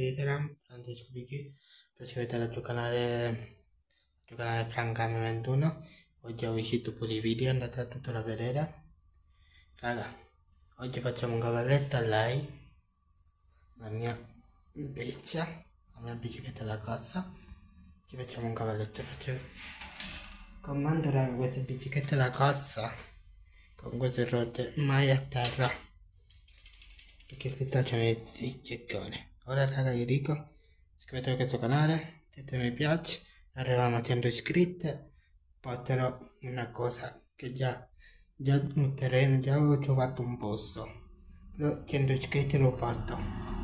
Telegram, Francesco Bichi, iscrivetevi al tuo canale Francame21. Oggi ho uscito pure i video, andate a tutto a vedere. Raga, oggi facciamo un cavalletto a lei, la mia bestia, la mia bicicletta da cazzo. Ci facciamo un cavalletto e faccio comando, raga, queste biciclette da cazzo con queste ruote mai a terra, perché si tracciano i cecconi. Ora raga, vi dico, iscrivetevi a questo canale, mettete mi piace, arriviamo a 100 iscritti, porterò una cosa che già un terreno, già ho trovato un posto, però 100 iscritti l'ho fatto.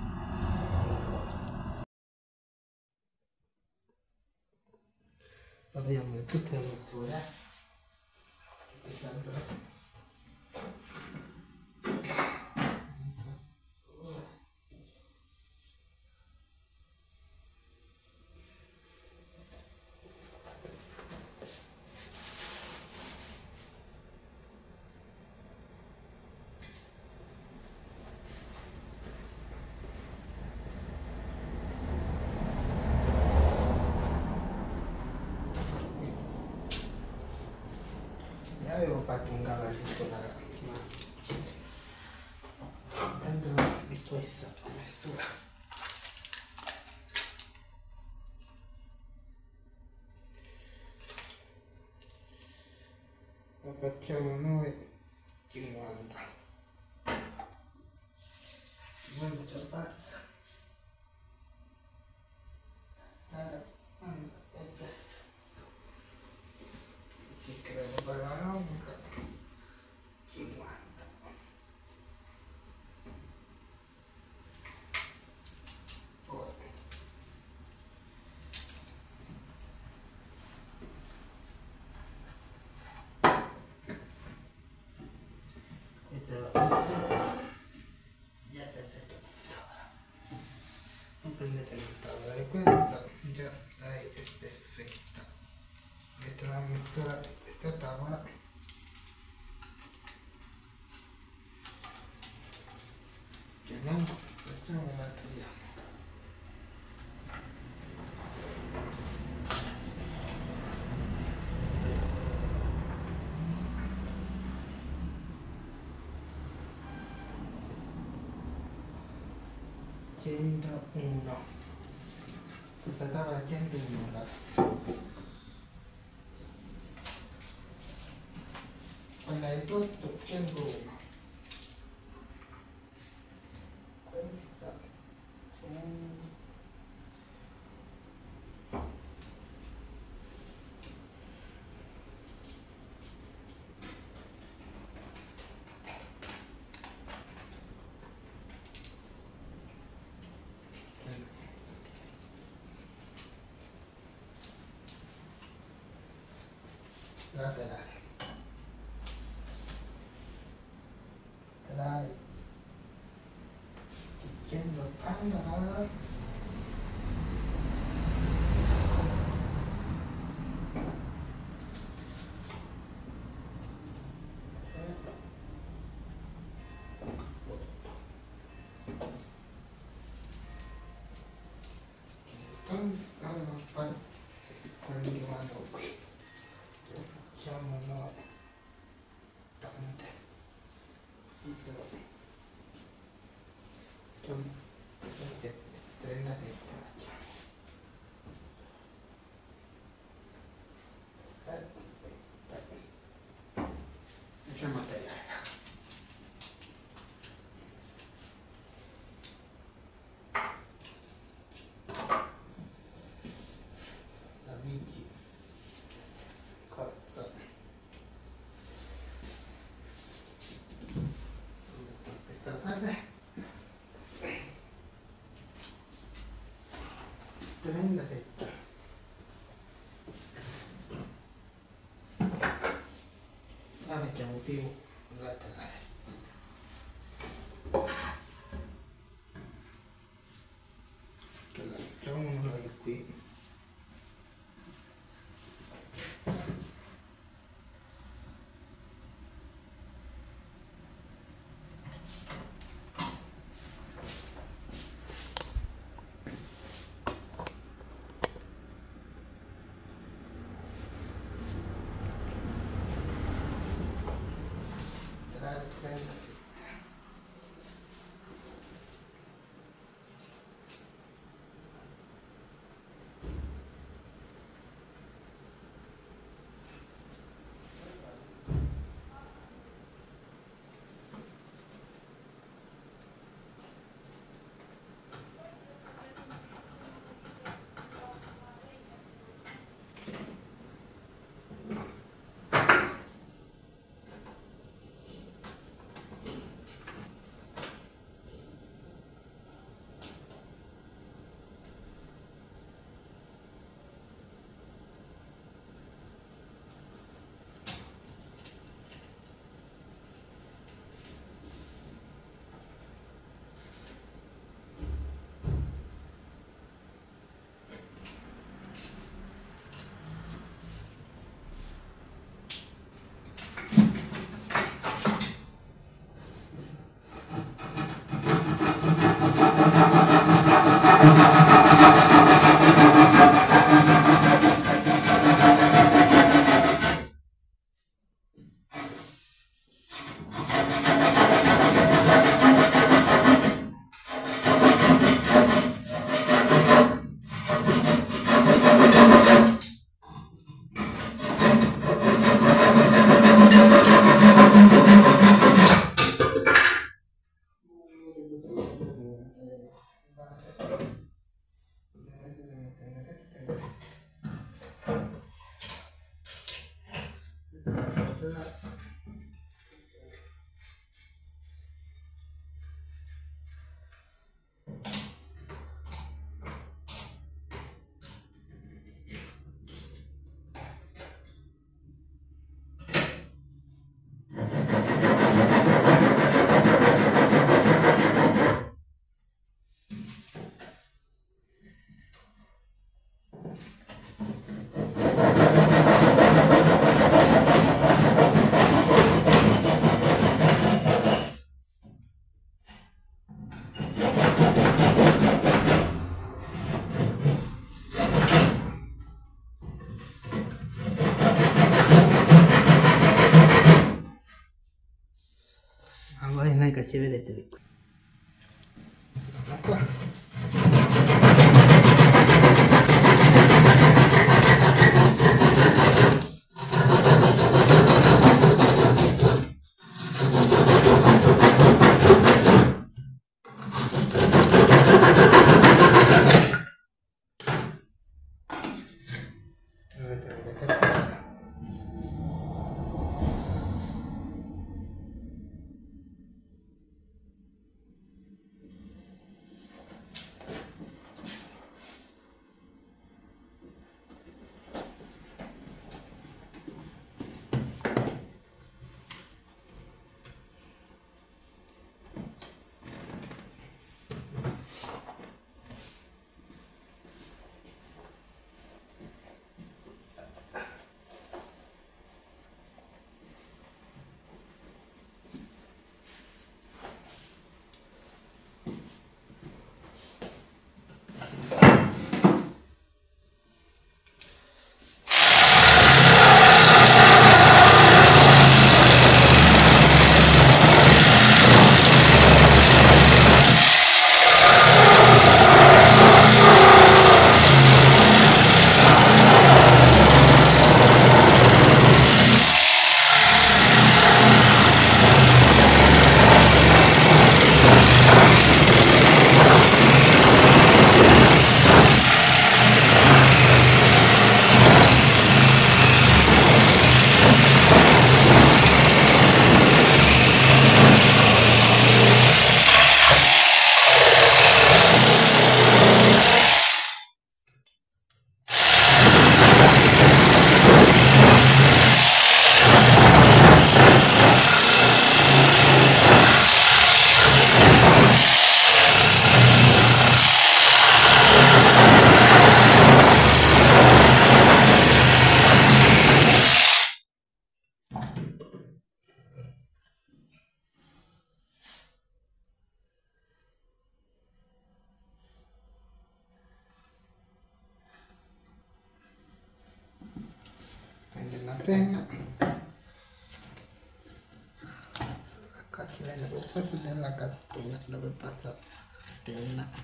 Abbiamo tutte le misure. Avevo fatto un cavalletto, raga, ma dentro di questa mistura lo facciamo noi 50 ci abbassa e basta, ci credo per la longa 50. Poi questa è la parte già perfetta questa tavola, non prendete la tavola e questa già è perfetta. Metto la misura di questa tavola, che non questo non lo mettiamo. Questa tavola 101, ragazzi. Quella di sotto 101. Questa 100. Laterale. Laterale 180. Allora fai quelli che vanno qui, lo facciamo noi tante, facciamo 37 facciamo 37, facciamo tagliare la bici cozza, questa parte 37. La mettiamo più laterale. Che la mettiamo da qui. Voi non è che ci vedete di qui. Qua. La penna, la parte della catena dove passa la catena.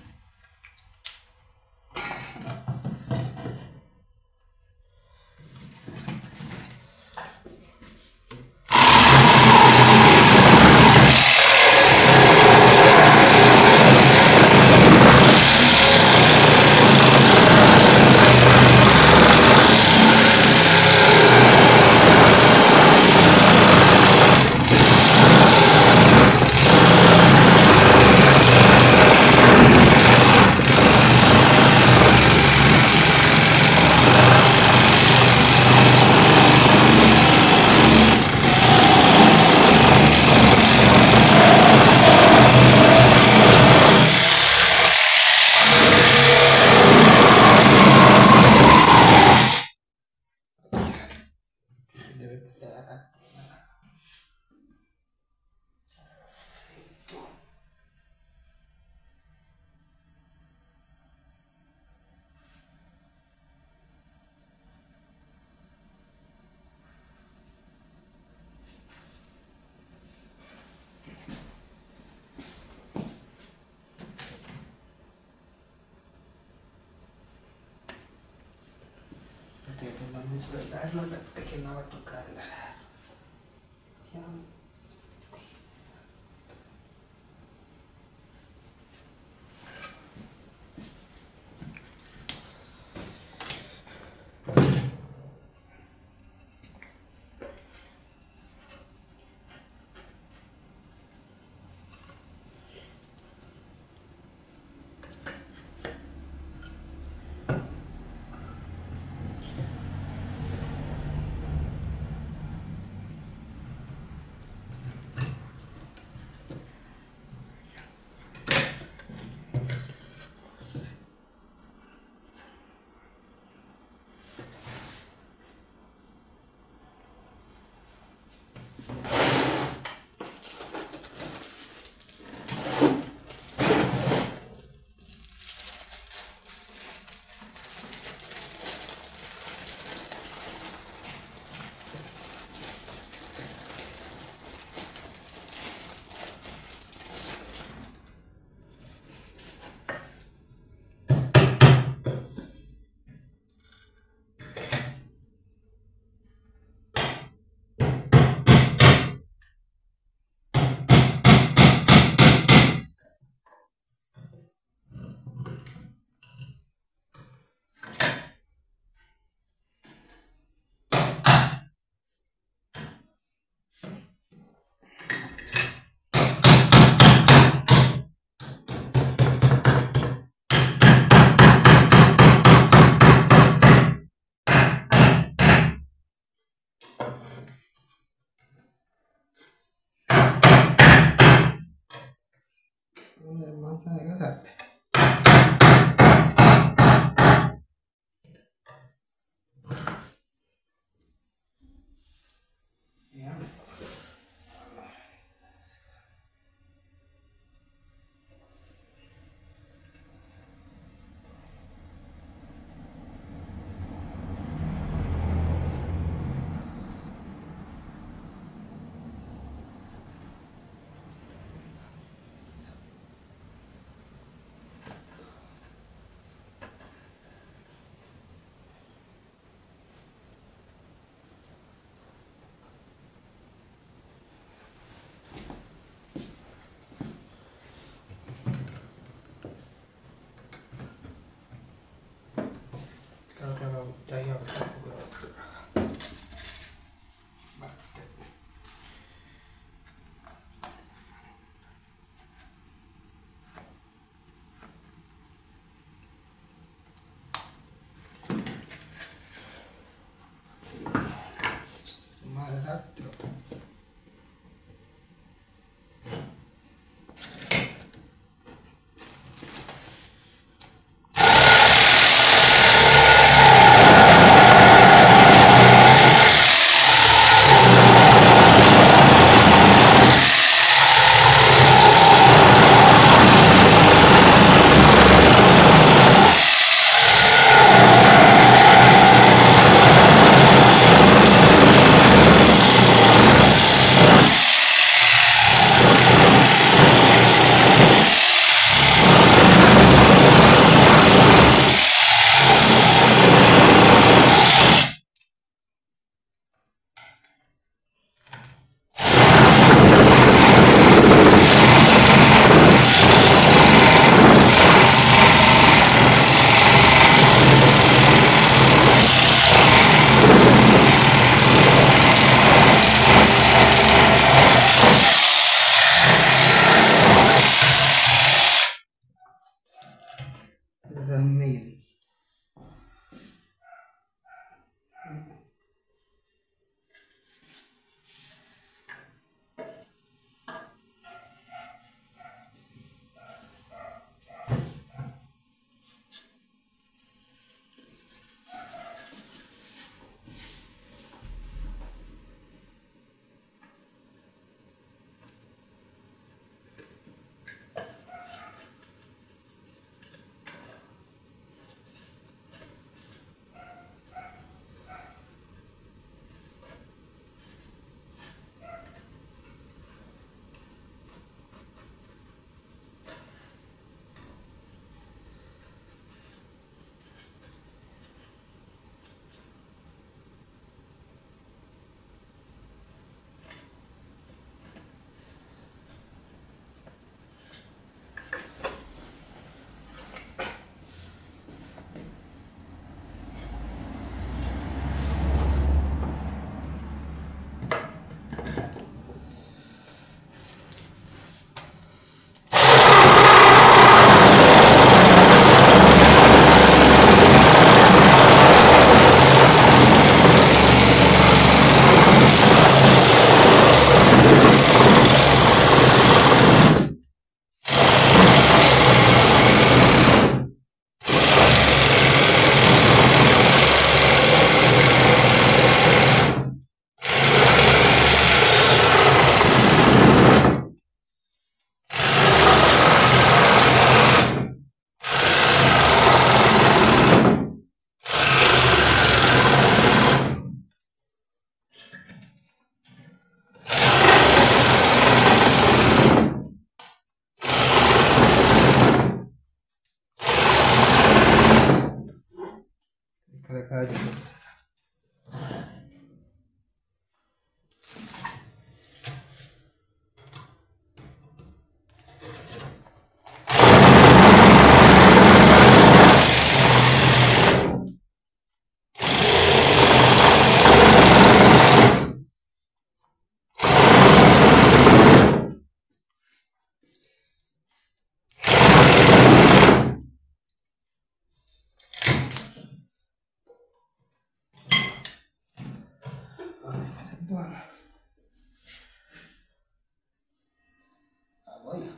Non sbagliarlo perché non va a toccare. Vediamo. radio. Buona. Ah, voglia.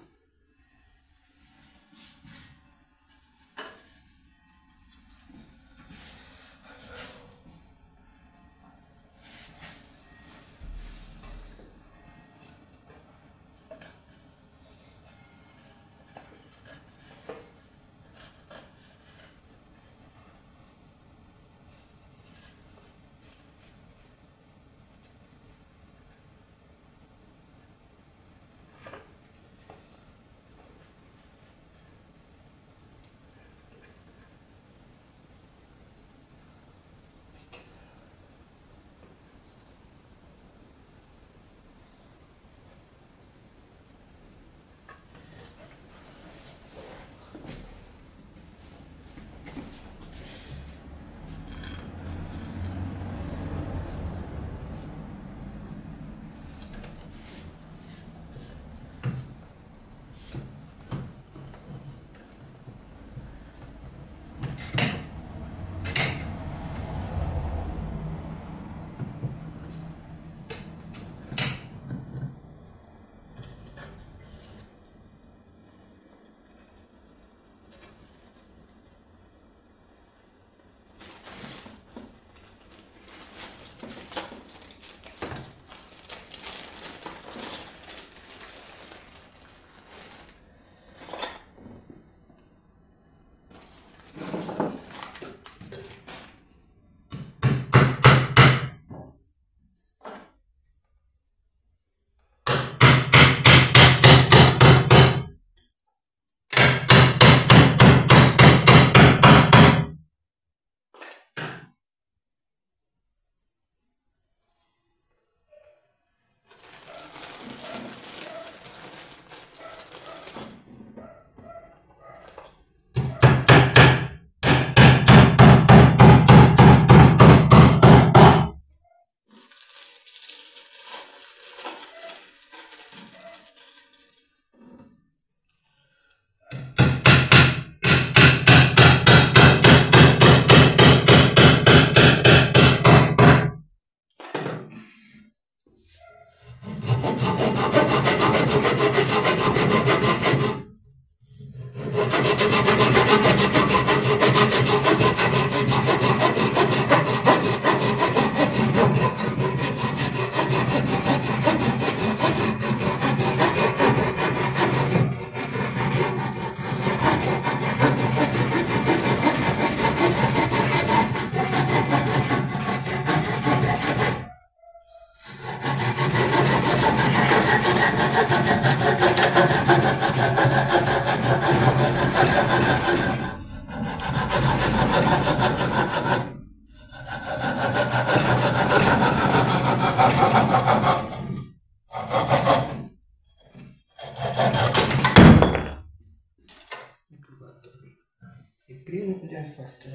Il primo che hai fatto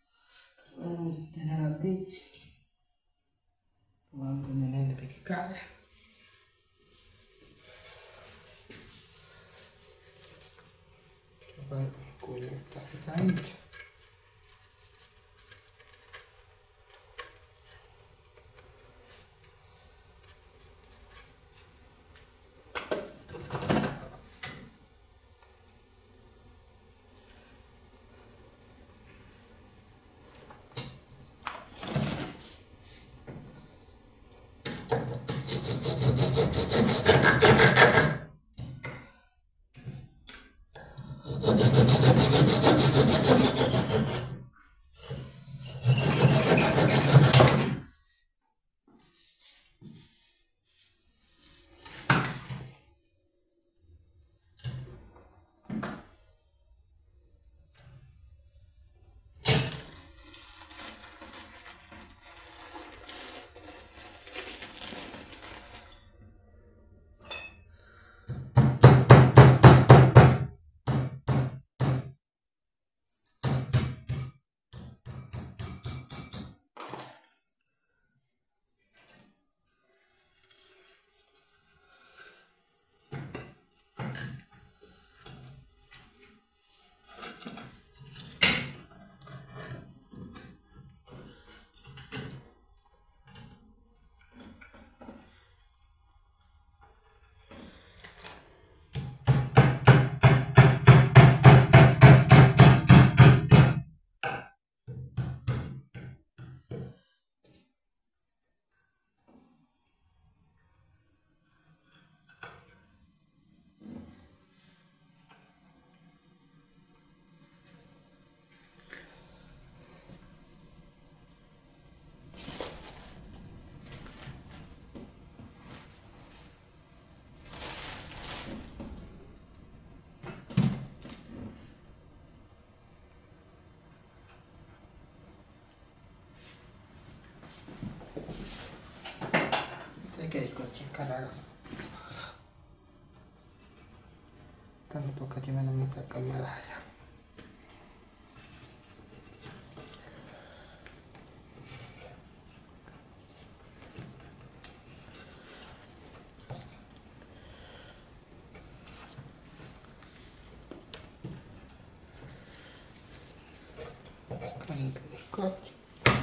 nella bici, quando nelle perché cade. E poi alcuni praticamente. eccoci qua raga. Tanto tocca di meno mezza cameraria. Anche del coccio.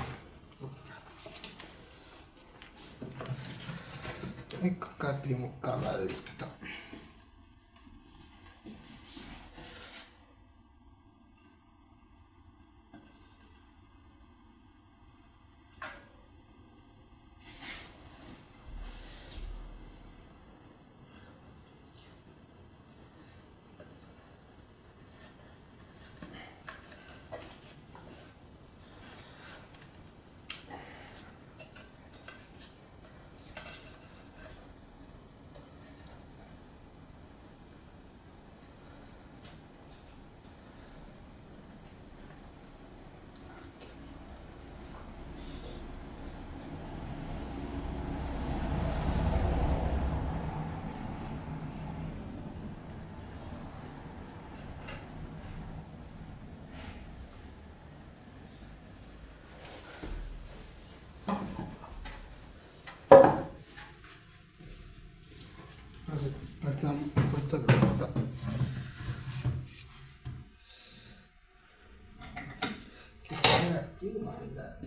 Ecco qua il primo cavalletto. Passiamo in questo grosso. Che era prima andare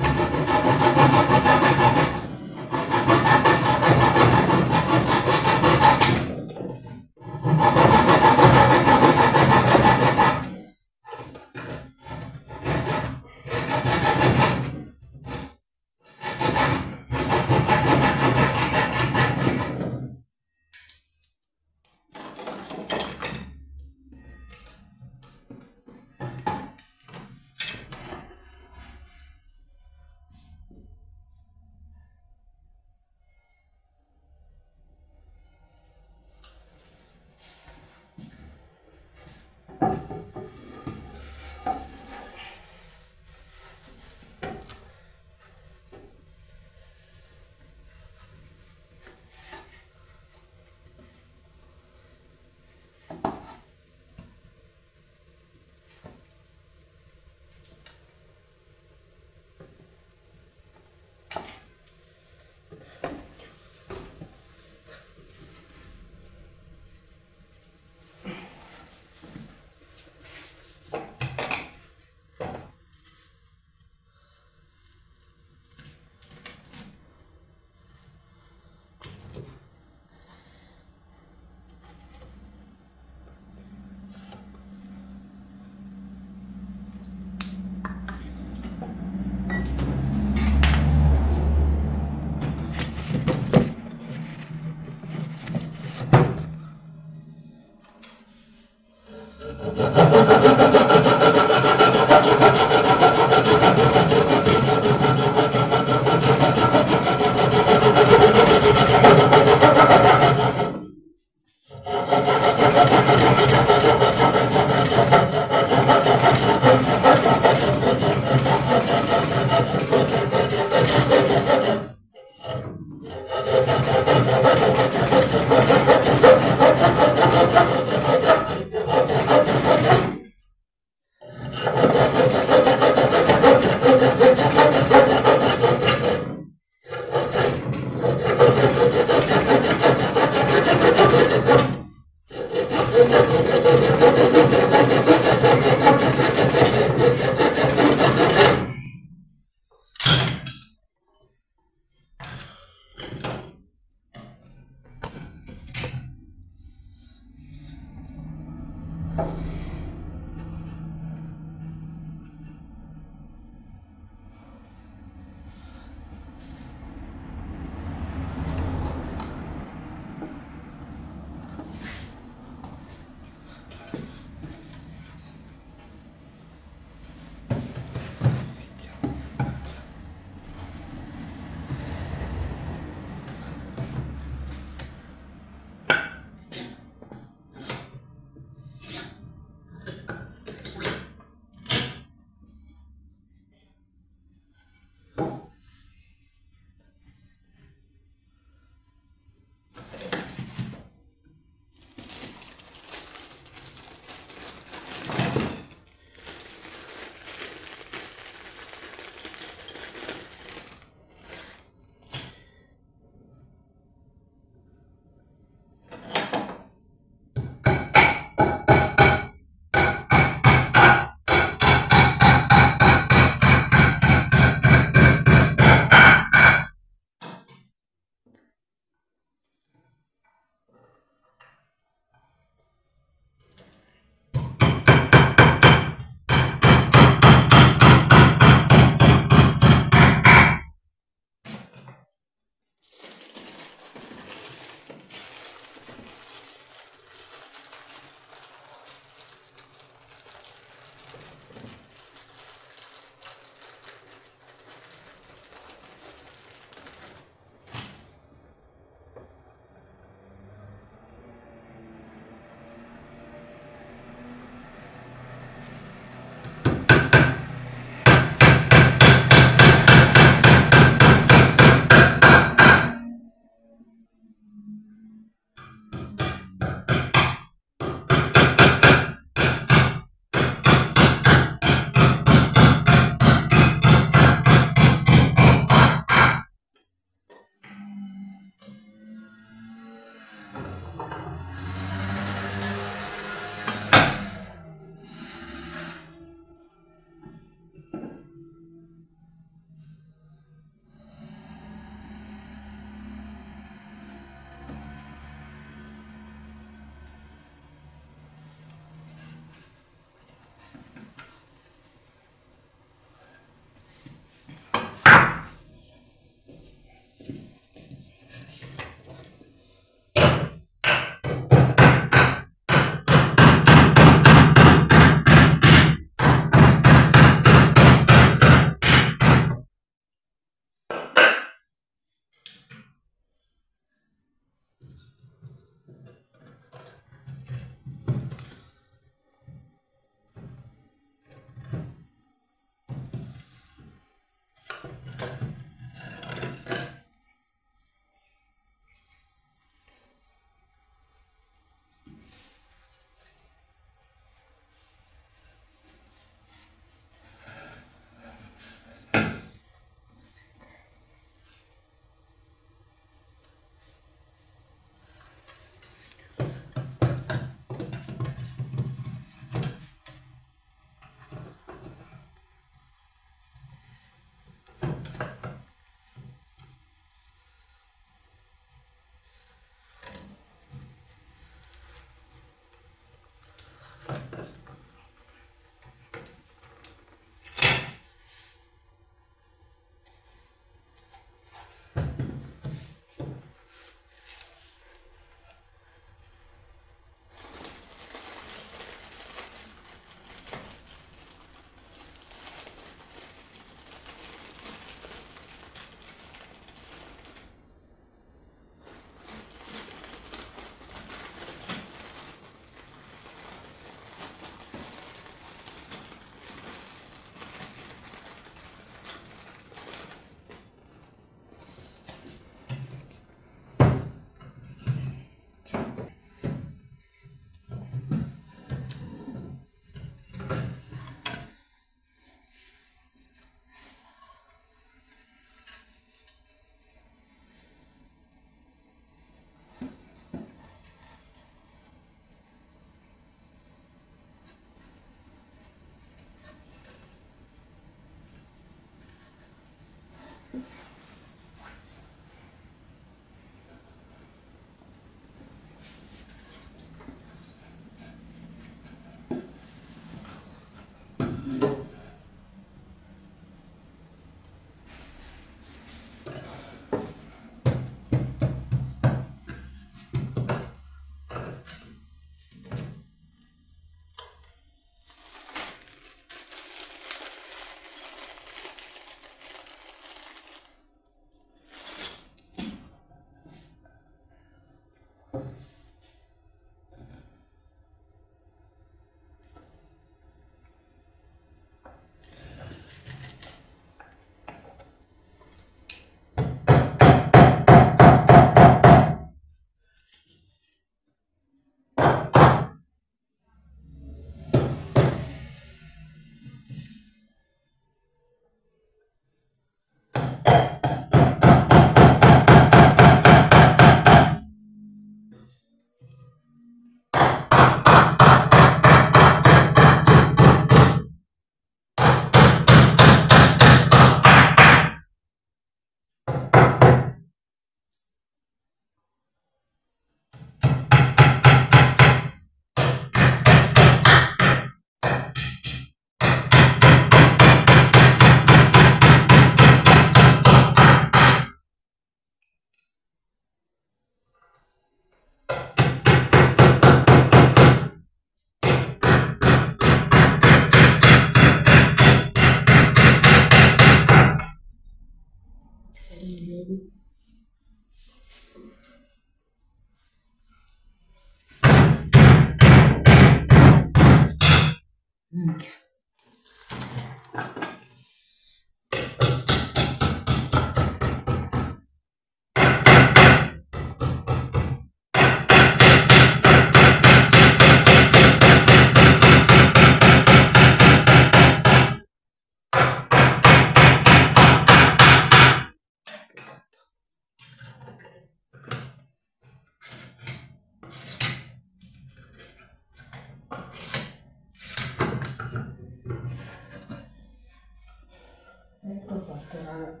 Ecco fatto, raga.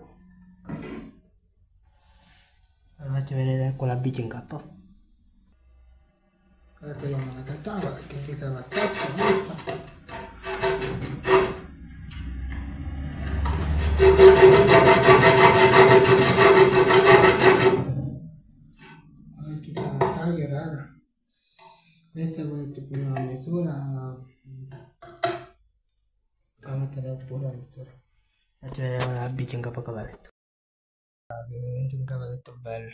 Vi faccio vedere con la bici in capo. Ora togliamo la tavola che si trova sotto, messa. Ora chi sarà il taglio, raga. Questa volete più una misura. Devo mettere pure la misura. Faccio vedere ora la bici in capo cavalletto. Viene un cavalletto bello.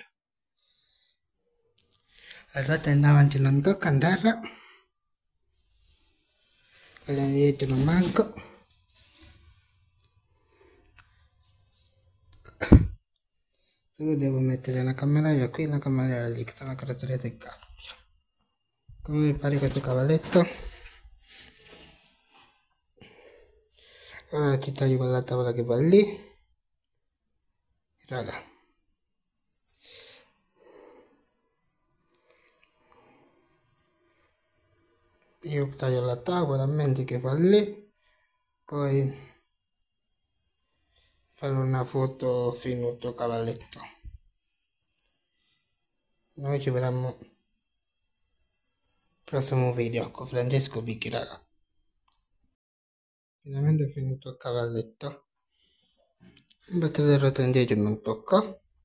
La ruota in davanti non tocca in terra, quella in dietro non manco. Solo devo mettere la camminaia qui e la camminaia lì, che sono la carrozzeria del carro. Come vi pare questo cavalletto? Ora ci taglio quella tavola che va lì. Raga. Io taglio la tavola, mentre che va lì, poi farò una foto finito cavalletto. Noi ci vediamo al prossimo video con Francesco Bicchi, raga. Finalmente ho finito il cavalletto. Il battere della ruota indietro non tocca.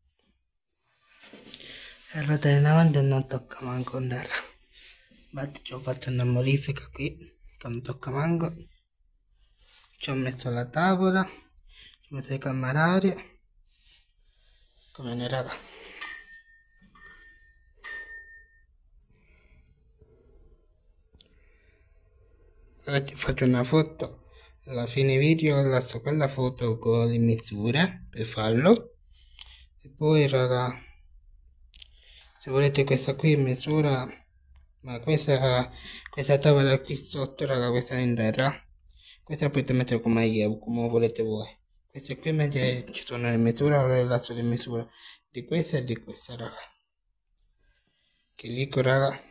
E la ruota in avanti non tocca manco in terra. Infatti ci ho fatto una modifica qui, che non tocca manco. Ci ho messo la tavola, ci ho messo le camerarie. Come ne, raga. Ora ci faccio una foto. Alla fine video lascio quella foto con le misure per farlo. E poi, raga, se volete questa qui misura, ma questa tavola qui sotto, raga, questa in terra, questa potete mettere come volete voi. Queste qui invece ci sono le misure, ora lascio le misure di questa e di questa, raga. Che dico, raga.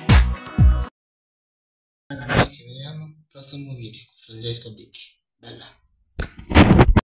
Ci vediamo al prossimo video con Francesco Bicchi. Bella.